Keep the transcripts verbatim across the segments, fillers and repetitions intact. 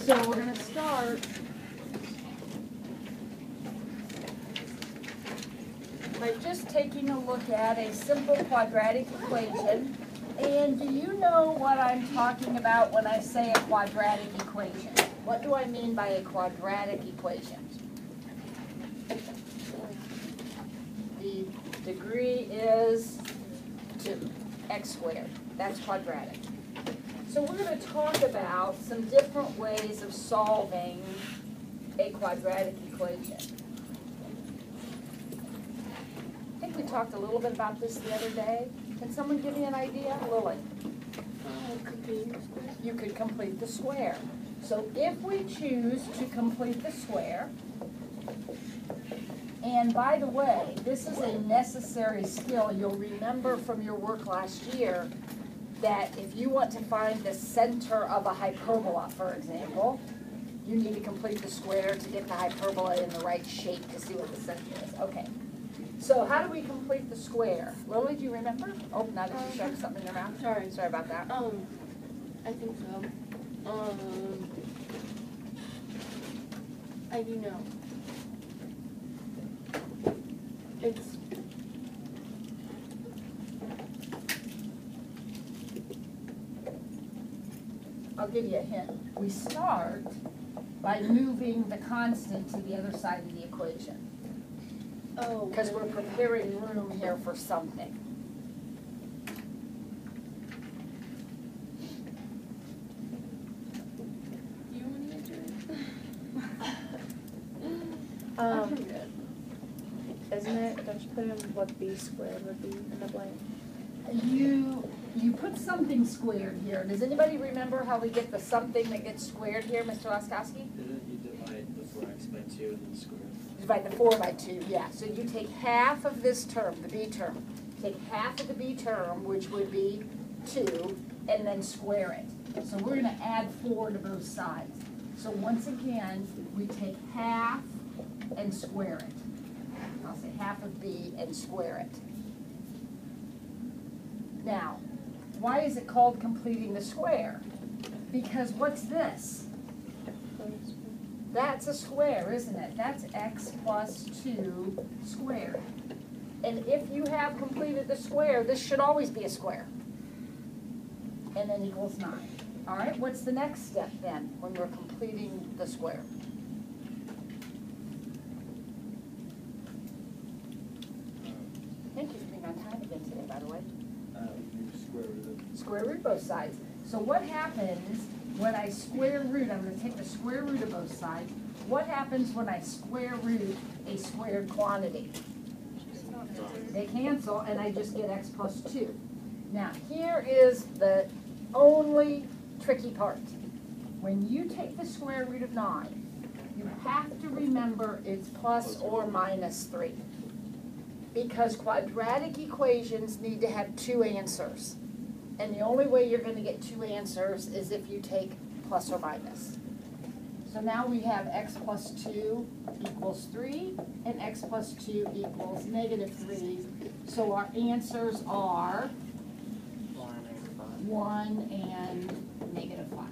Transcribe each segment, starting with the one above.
So we're going to start by just taking a look at a simple quadratic equation. And do you know what I'm talking about when I say a quadratic equation? What do I mean by a quadratic equation? The degree is two, x squared. That's quadratic. So we're going to talk about some different ways of solving a quadratic equation. I think we talked a little bit about this the other day. Can someone give me an idea? Lily? You could complete the square. So if we choose to complete the square, and by the way, this is a necessary skill. You'll remember from your work last year that if you want to find the center of a hyperbola, for example, you need to complete the square to get the hyperbola in the right shape to see what the center is. Okay. So how do we complete the square? Lily, do you remember? Oh, now that you shoved something in your mouth. Sorry. Sorry about that. Um, I think so. Um, I do know. It's I'll give you a hint. We start by moving the constant to the other side of the equation. oh Because we're preparing room here for something. Do you want to answer it? Um, isn't it, don't you put in what b squared would be in the blank? You you put something squared here. Does anybody remember how we get the something that gets squared here, Mister Laskowski? Didn't you divide the four x by two and then square it? Divide the four by two, yeah. So you take half of this term, the b term. Take half of the b term, which would be two, and then square it. So we're going to add four to both sides. So once again, we take half and square it. I'll say half of b and square it. Now, why is it called completing the square? Because what's this? That's a square, isn't it? That's x plus two squared. And if you have completed the square, this should always be a square. And then equals nine. All right, what's the next step then when we're completing the square? Thank you for being on time again today, by the way. Uh, you square root of Square root both sides. So what happens when I square root, I'm going to take the square root of both sides. What happens when I square root a squared quantity? They cancel, and I just get x plus two. Now, here is the only tricky part. When you take the square root of nine, you have to remember it's plus or minus three. Because quadratic equations need to have two answers. And the only way you're going to get two answers is if you take plus or minus. So now we have x plus two equals three, and x plus two equals negative three. So our answers are one and negative five.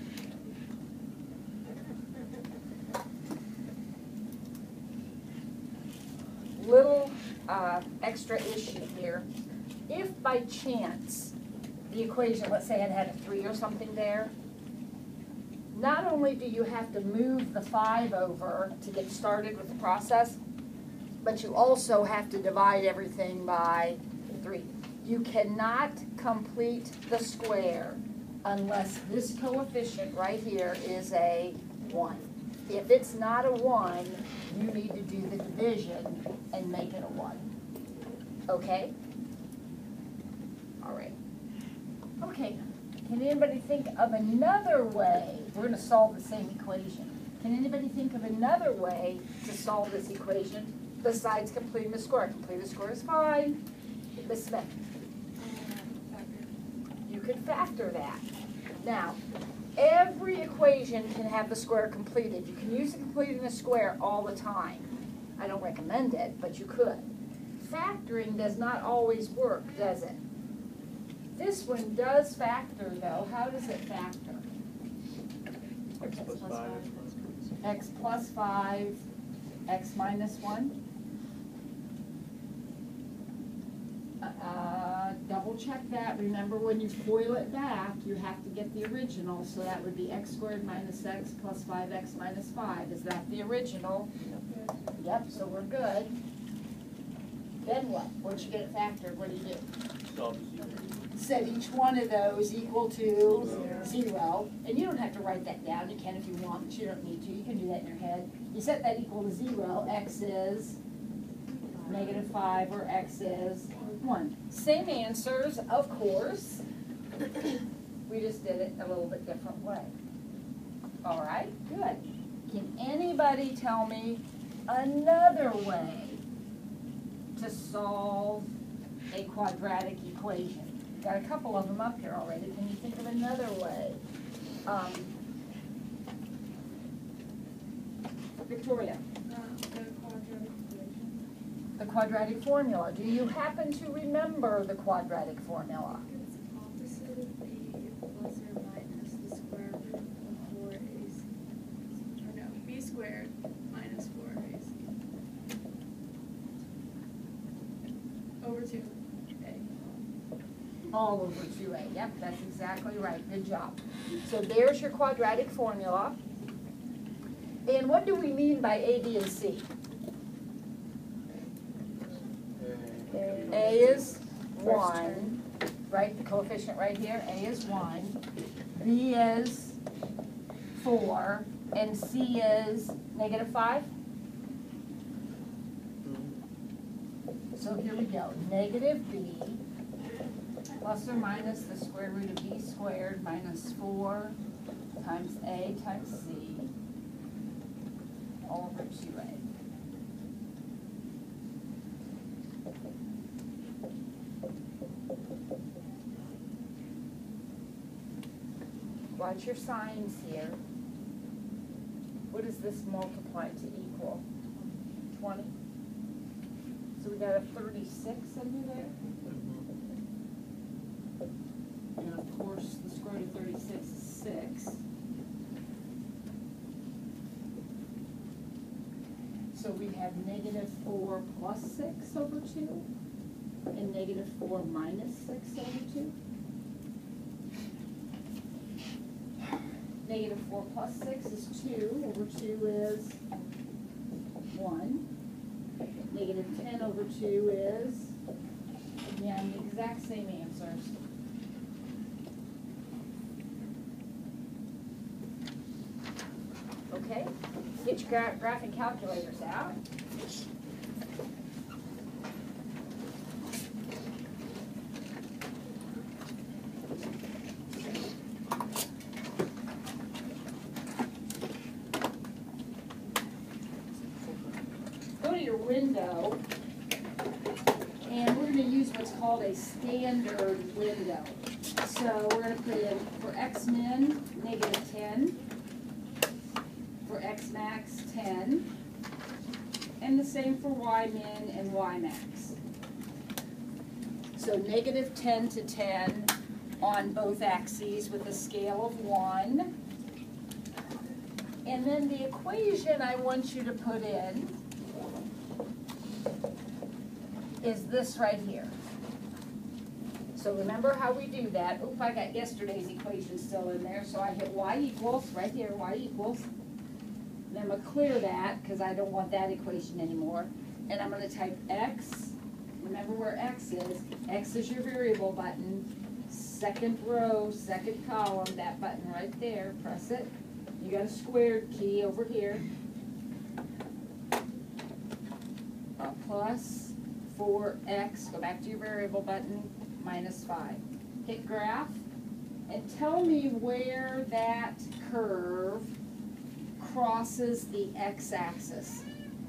Little uh, extra issue here. If by chance the equation, let's say it had a three or something there, not only do you have to move the five over to get started with the process, but you also have to divide everything by three. You cannot complete the square unless this coefficient right here is a one. If it's not a one, you need to do the division and make it a one. Okay? All right. Okay. Can anybody think of another way? We're going to solve the same equation. Can anybody think of another way to solve this equation besides completing the square? Complete the square is fine. Miss Smith. You could factor that. Now, every equation can have the square completed. You can use it completing the square all the time. I don't recommend it, but you could. Factoring does not always work, does it? This one does factor, though. How does it factor? x plus x plus five, x minus one. Uh, double check that. Remember, when you FOIL it back, you have to get the original, so that would be x squared minus x plus five x minus five. Is that the original? Yep, so we're good. Then what? Once you get it factored, what do you do? Set each one of those equal to zero. And you don't have to write that down. You can if you want, but you don't need to. You can do that in your head. You set that equal to zero. X is negative five, or x is one. Same answers, of course. We just did it a little bit different way. All right, good. Can anybody tell me another way to solve a quadratic equation? Got a couple of them up here already. Can you think of another way? Um, Victoria. The quadratic formula. Do you happen to remember the quadratic formula? It's opposite of b plus or minus the square root of four a c. Or no, b squared minus four a c. Over two a. All over two a. Yep, that's exactly right. Good job. So there's your quadratic formula. And what do we mean by a, b, and c? A is one, right, the coefficient right here, A is one, B is four, and C is negative five? So here we go, negative B plus or minus the square root of B squared minus four times A times C all over two a. Watch your signs here. What does this multiply to equal? twenty? So we got a thirty-six under there. And of course, the square root of thirty-six is six. So we have negative four plus six over two, and negative four minus six over two. Negative four plus six is two, over two is one. Negative ten over two is, again, the exact same answers. Okay, get your gra graphing calculators out. Window, and we're going to use what's called a standard window. So we're going to put in for x min negative ten, for x max ten, and the same for y min and y max. So negative ten to ten on both axes with a scale of one. And then the equation I want you to put in is this right here. So remember how we do that. Oop, I got yesterday's equation still in there, so I hit y equals, right here, y equals. And I'm going to clear that because I don't want that equation anymore. And I'm going to type x, remember where x is. X is your variable button. Second row, second column, that button right there, press it. You got a squared key over here. A plus four x, go back to your variable button, minus five. Hit graph, and tell me where that curve crosses the x-axis.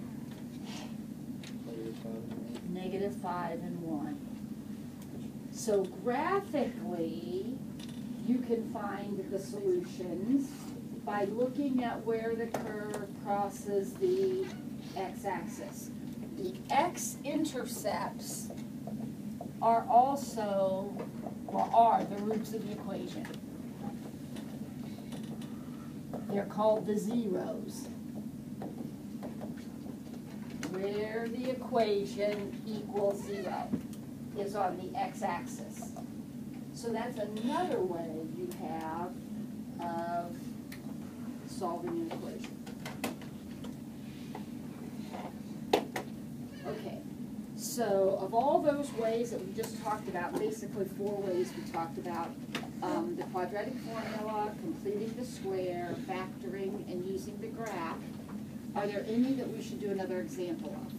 Negative five and one. So graphically, you can find the solutions by looking at where the curve crosses the x-axis. The x-intercepts are also, or are, the roots of the equation. They're called the zeros, where the equation equals zero is on the x-axis. So that's another way you have of solving an equation. Okay, so of all those ways that we just talked about, basically four ways we talked about, um, the quadratic formula, completing the square, factoring, and using the graph, are there any that we should do another example of?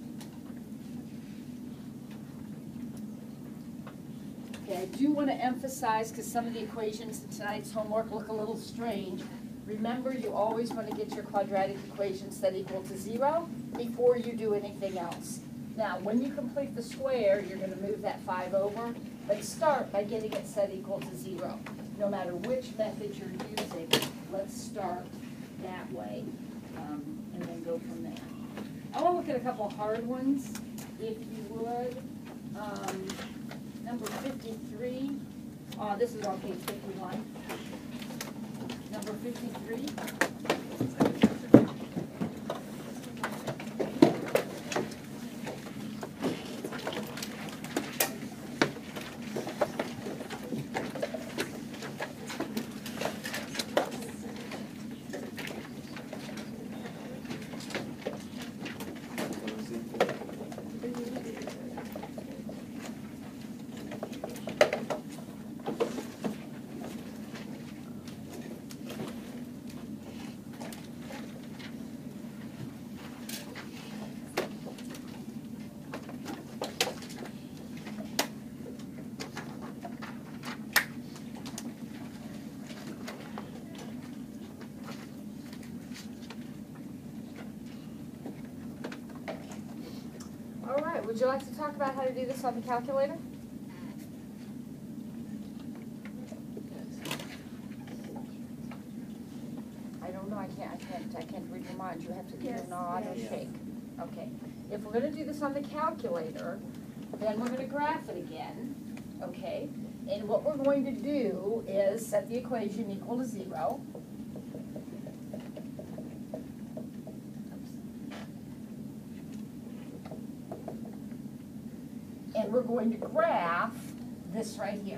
Okay, I do want to emphasize, because some of the equations in tonight's homework look a little strange. Remember, you always want to get your quadratic equation set equal to zero before you do anything else. Now, when you complete the square, you're going to move that five over, but start by getting it set equal to zero. No matter which method you're using, let's start that way, um, and then go from there. I want to look at a couple hard ones, if you would. Um, number fifty-three, uh, this is on page fifty-one. Number fifty-three. Would you like to talk about how to do this on the calculator? I don't know, I can't, I can't, I can't read your mind. You have to either Yes, nod or yes. shake. Okay. If we're gonna do this on the calculator, then we're gonna graph it again, okay? And what we're going to do is set the equation equal to zero. And we're going to graph this right here.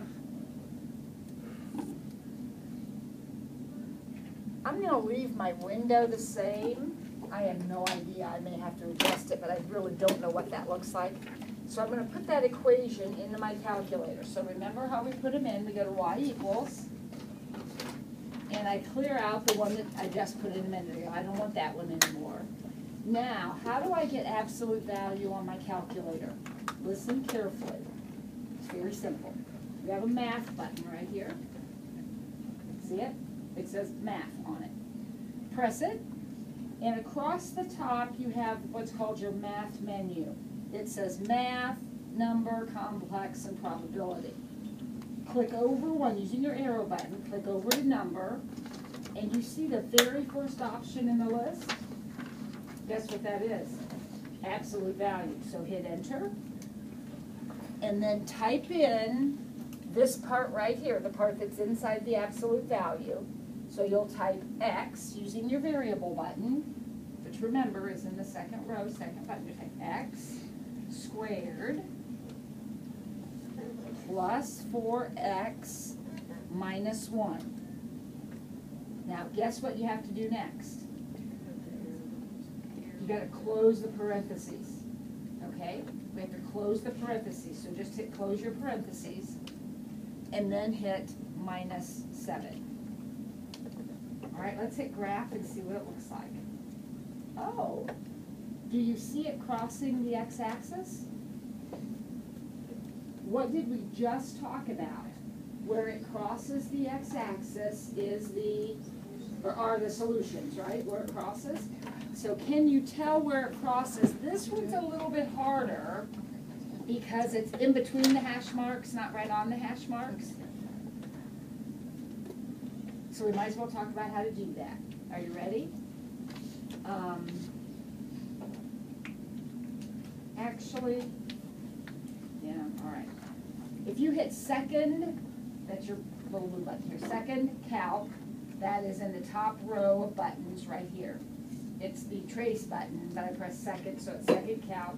I'm going to leave my window the same. I have no idea. I may have to adjust it, but I really don't know what that looks like. So I'm going to put that equation into my calculator. So remember how we put them in. We go to y equals. And I clear out the one that I just put in a minute ago. I don't want that one anymore. Now, how do I get absolute value on my calculator? Listen carefully. It's very simple. We have a math button right here. See it? It says math on it. Press it, and across the top you have what's called your math menu. It says math, number, complex, and probability. Click over one, using your arrow button, click over to number, and you see the very first option in the list? Guess what that is? Absolute value. So hit enter. And then type in this part right here, the part that's inside the absolute value. So you'll type x using your variable button, which remember is in the second row, second button. You type x squared plus four x minus one. Now guess what you have to do next? You got to close the parentheses, okay? We have to close the parentheses, so just hit close your parentheses, and then hit minus seven. All right, let's hit graph and see what it looks like. Oh, do you see it crossing the x-axis? What did we just talk about? Where it crosses the x-axis is the, or are the solutions, right? Where it crosses. So can you tell where it crosses? This one's a little bit harder because it's in between the hash marks, not right on the hash marks. So we might as well talk about how to do that. Are you ready? Um, actually, yeah, all right. If you hit second, that's your little blue button here, second calc, That is in the top row of buttons right here. It's the trace button that I press second, so it's second calc.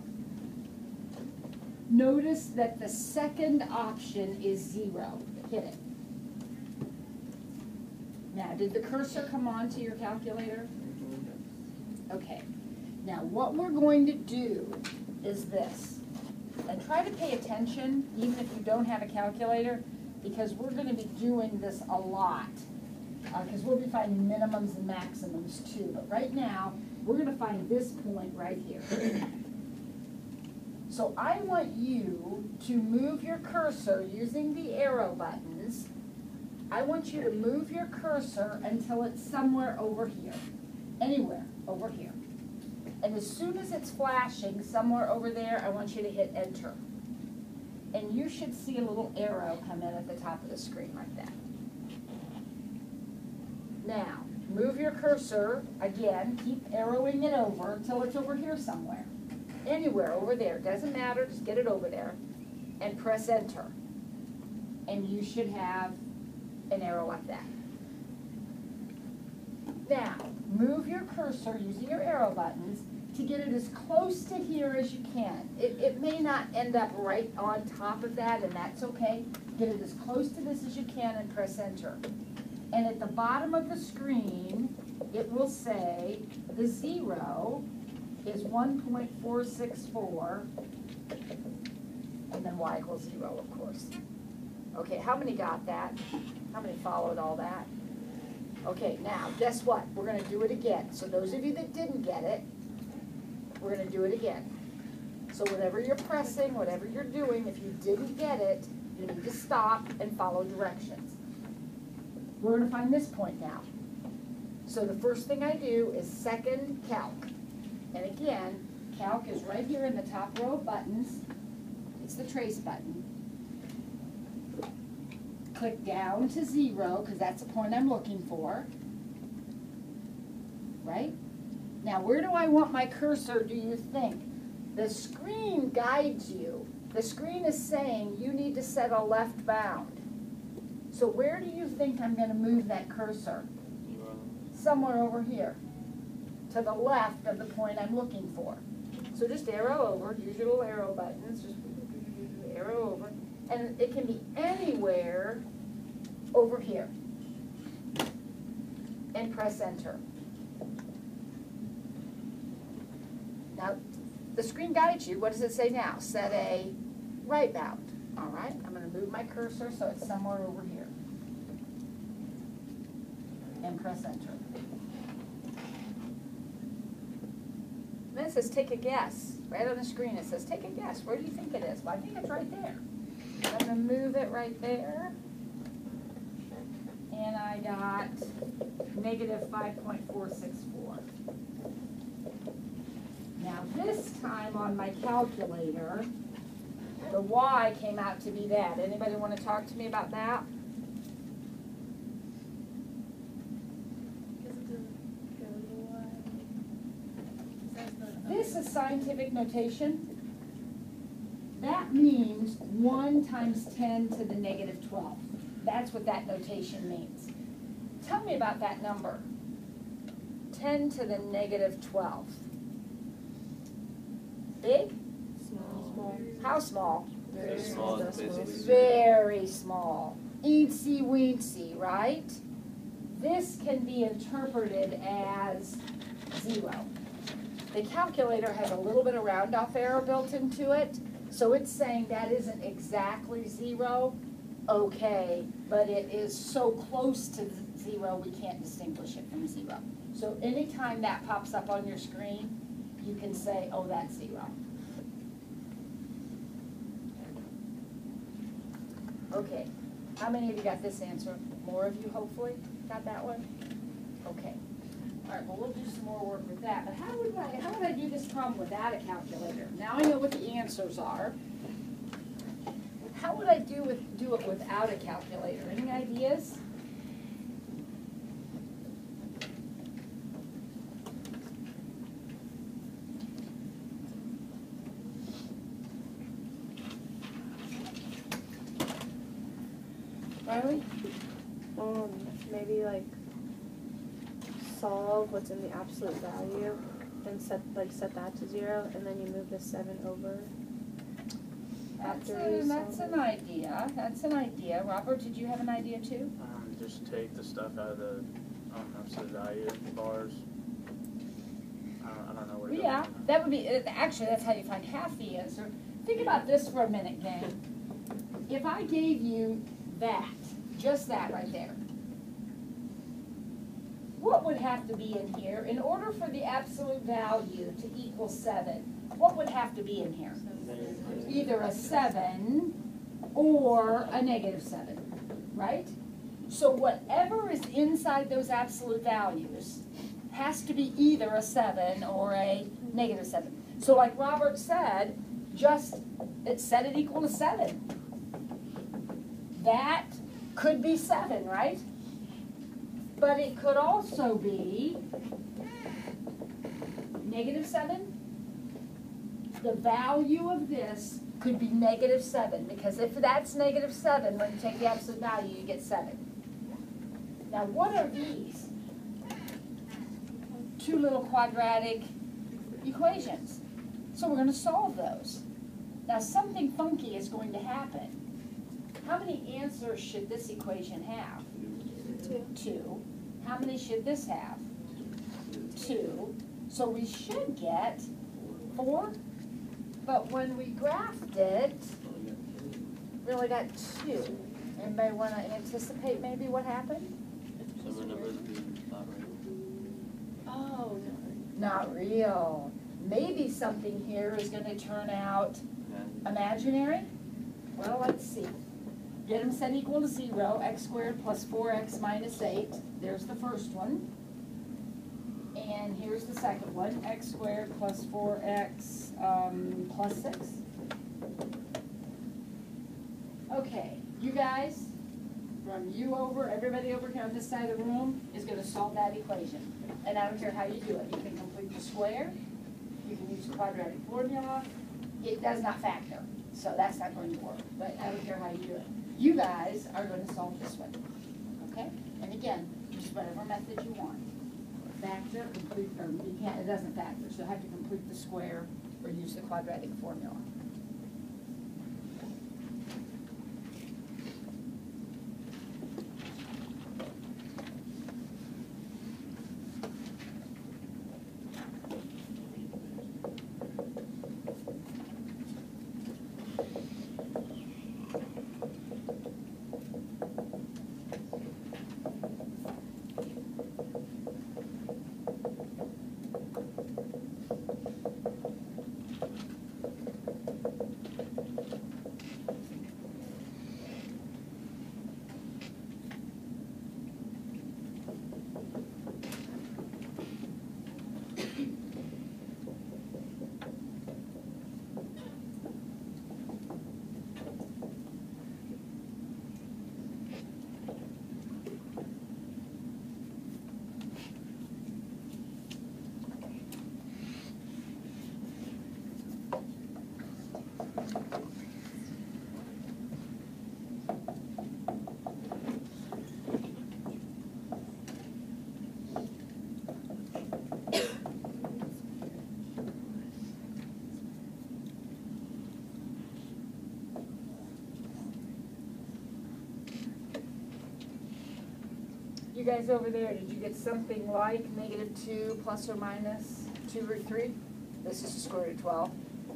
Notice that the second option is zero. Hit it. Now, did the cursor come on to your calculator? Okay. Now, what we're going to do is this. And try to pay attention, even if you don't have a calculator, because we're going to be doing this a lot. Because uh, we'll be finding minimums and maximums too. But right now, we're going to find this point right here. So I want you to move your cursor using the arrow buttons. I want you to move your cursor until it's somewhere over here. Anywhere over here. And as soon as it's flashing somewhere over there, I want you to hit enter. And you should see a little arrow come in at the top of the screen like that. Now, move your cursor, again, keep arrowing it over until it's over here somewhere. Anywhere over there, doesn't matter, just get it over there. And press enter. And you should have an arrow like that. Now, move your cursor using your arrow buttons to get it as close to here as you can. It, it may not end up right on top of that, and that's okay. Get it as close to this as you can and press enter. And at the bottom of the screen, it will say the zero is one point four six four, and then y equals zero, of course. Okay, how many got that? How many followed all that? Okay, now, guess what? We're going to do it again. So those of you that didn't get it, we're going to do it again. So whatever you're pressing, whatever you're doing, if you didn't get it, you need to stop and follow directions. We're going to find this point now. So the first thing I do is second calc. And again, calc is right here in the top row of buttons. It's the trace button. Click down to zero, because that's the point I'm looking for. Right? Now, where do I want my cursor, do you think? The screen guides you. The screen is saying you need to set a left bound. So where do you think I'm going to move that cursor? Somewhere over here. To the left of the point I'm looking for. So just arrow over, use your little arrow buttons, just arrow over. And it can be anywhere over here. And press enter. Now, the screen guides you. What does it say now? Set a right bound. All right, I'm going to move my cursor so it's somewhere over here. And press enter. Then it says take a guess. Right on the screen it says take a guess. Where do you think it is? Well, I think it's right there. I'm going to move it right there. And I got negative five point four six four. Now this time on my calculator, the y came out to be that. Anybody want to talk to me about that? This is scientific notation. That means one times ten to the negative twelve. That's what that notation means. Tell me about that number. ten to the negative twelve. Big? Small. Small. How small? Very small, basically. Very small. Eensy weensy, right? This can be interpreted as zero. The calculator has a little bit of round off error built into it, so it's saying that isn't exactly zero. Okay, but it is so close to zero we can't distinguish it from zero. So anytime that pops up on your screen, you can say, oh, that's zero. Okay, how many of you got this answer? More of you, hopefully, got that one? Okay. All right, well, we'll do some more work with that. But how would I, how would I do this problem without a calculator? Now I know what the answers are. How would I do with do it without a calculator? Any ideas? Riley? Um, maybe like solve what's in the absolute value and set like set that to zero, and then you move the seven over. That's, After a, you that's solve an it. idea. That's an idea. Robert, did you have an idea too? Um, just take the stuff out of the um, absolute value bars. I don't, I don't know where to go. Yeah, that would be, uh, actually, that's how you find half the answer. Think about this for a minute, gang. If I gave you that, just that right there, what would have to be in here in order for the absolute value to equal seven? What would have to be in here? Either a seven or a negative seven, right? So whatever is inside those absolute values has to be either a seven or a negative seven. So like Robert said, just it set it equal to seven. That could be seven, right? But it could also be negative seven. The value of this could be negative seven, because if that's negative seven, when you take the absolute value, you get seven. Now, what are these? Two little quadratic equations. So we're going to solve those. Now, something funky is going to happen. How many answers should this equation have? Two. Two. How many should this have? Two. So we should get four. But when we graphed it, we only got two. Anybody want to anticipate maybe what happened? Some of the numbers would be not right. Oh, Not real. Maybe something here is going to turn out imaginary. Well, let's see. Get them set equal to zero, x squared plus four x minus eight. There's the first one. And here's the second one, x squared plus four x um, plus six. Okay, you guys, from you over, everybody over here on this side of the room is going to solve that equation. And I don't care how you do it. You can complete the square. You can use the quadratic formula. It does not factor, so that's not going to work. But I don't care how you do it. You guys are going to solve this one, okay? And again, just whatever method you want. Factor, complete, or you can't, it doesn't factor, so you have to complete the square or use the quadratic formula. You guys over there, did you get something like negative two plus or minus two root three? This is the square root of twelve.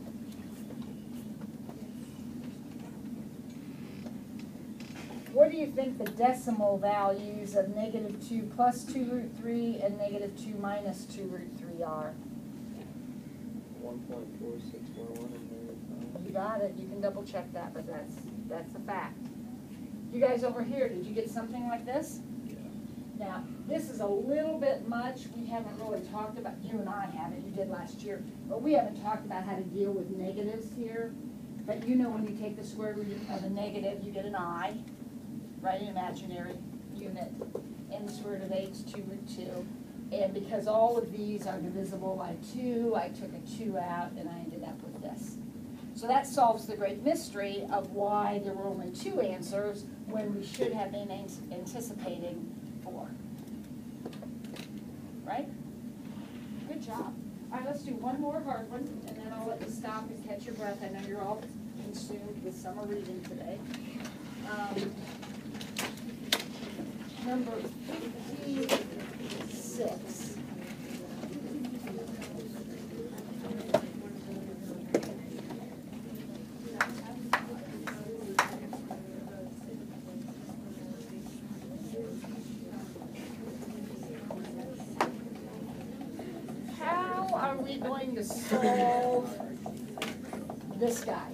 What do you think the decimal values of negative two plus two root three and negative two minus two root three are? One point four six four one and there. You got it, you can double check that, but that's, that's a fact. You guys over here, did you get something like this? Now, this is a little bit much. We haven't really talked about, you and I haven't, you did last year, but we haven't talked about how to deal with negatives here. But you know when you take the square root of a negative, you get an I, right, an imaginary unit. And the square root of eight is two root two. And because all of these are divisible by two, I took a two out and I ended up with this. So that solves the great mystery of why there were only two answers when we should have been anticipating four. right? Good job. All right, let's do one more hard one, and then I'll let you stop and catch your breath. I know you're all consumed with summer reading today. Um, number fifty-six. Going to solve this guy.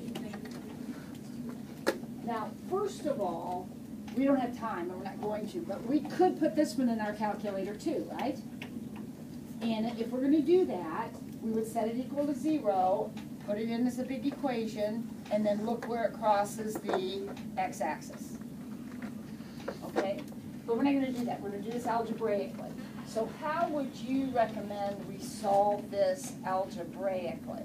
Now, first of all, we don't have time, and we're not going to, but we could put this one in our calculator too, right? And if we're going to do that, we would set it equal to zero, put it in as a big equation, and then look where it crosses the x-axis. Okay? But we're not going to do that. We're going to do this algebraically. So how would you recommend we solve this algebraically?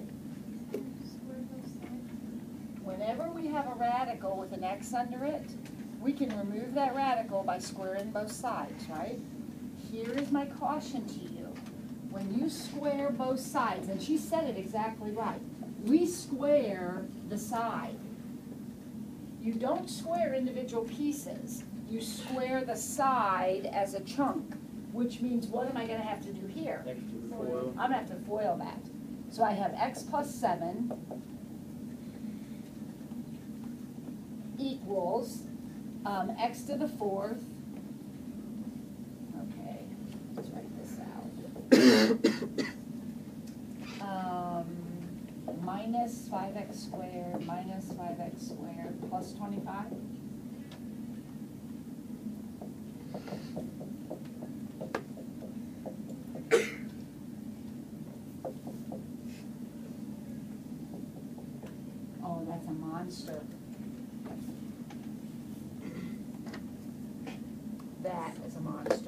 Whenever we have a radical with an x under it, we can remove that radical by squaring both sides, right? Here is my caution to you. When you square both sides, and she said it exactly right, we square the side. You don't square individual pieces. You square the side as a chunk. Which means, what am I going to have to do here? Extra foil. I'm going to have to FOIL that. So I have x plus seven equals um, x to the fourth. Okay, let's write this out. um, minus five x squared minus five x squared plus twenty-five. Oh, that's a monster. That is a monster.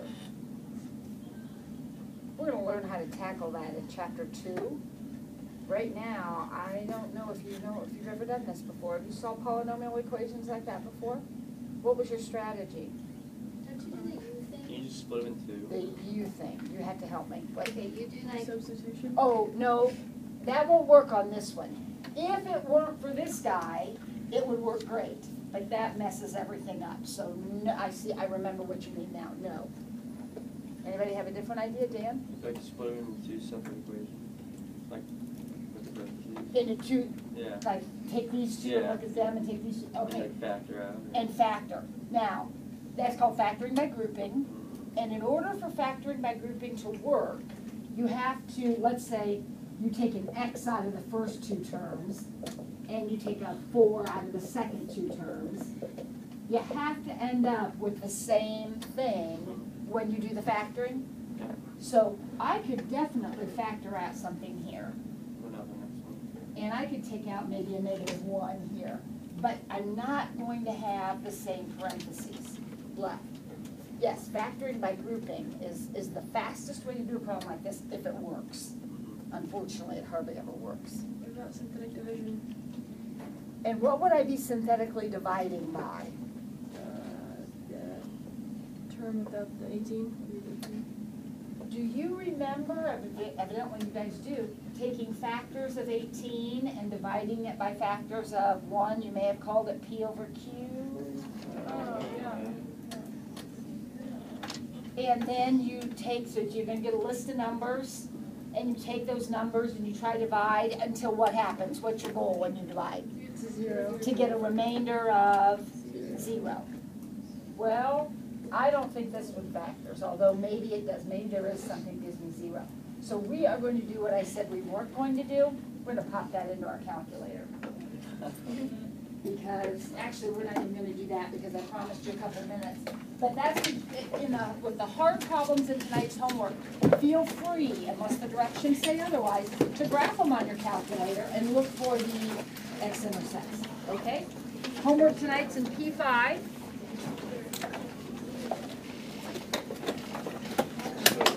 We're going to learn how to tackle that in chapter two. Right now, I don't know if you know if you've ever done this before. Have you solved polynomial equations like that before? What was your strategy? Don't you do the U thing? You just split them in The two. you thing. You have to help me. What? Okay, you do like, Substitution? Oh, no, that won't work on this one. If it weren't for this guy, it would work great. But that messes everything up. So no, I see, I remember what you mean now. No. Anybody have a different idea, Dan? It's like split them into two separate equations. Like with the parentheses. Into two, Yeah. like take these two and Yeah. look at them and take these two. And Okay. like factor out. And factor. Now, that's called factoring by grouping. And in order for factoring by grouping to work, you have to, let's say, you take an x out of the first two terms, and you take a four out of the second two terms. You have to end up with the same thing when you do the factoring. So I could definitely factor out something here. What about the next one? And I could take out maybe a negative one here. But I'm not going to have the same parentheses left. Yes, factoring by grouping is, is the fastest way to do a problem like this if it works. Unfortunately, it hardly ever works. What about synthetic division? And what would I be synthetically dividing by? Uh, the term without the eighteen? Do you remember, evi- evidently you guys do, taking factors of eighteen and dividing it by factors of one? You may have called it P over Q. Oh, yeah. And then you take, so you're gonna get a list of numbers, and you take those numbers and you try to divide until what happens? What's your goal when you divide? It's a zero. To get a remainder of zero. Well, I don't think this one factors, although maybe it does. Maybe there is something that gives me zero. So we are going to do what I said we weren't going to do. We're going to pop that into our calculator. Because, actually, we're not even going to do that because I promised you a couple minutes. But that's, in the, with the hard problems in tonight's homework, feel free, unless the directions say otherwise, to graph them on your calculator and look for the x-intercepts, okay? Homework tonight's in P five.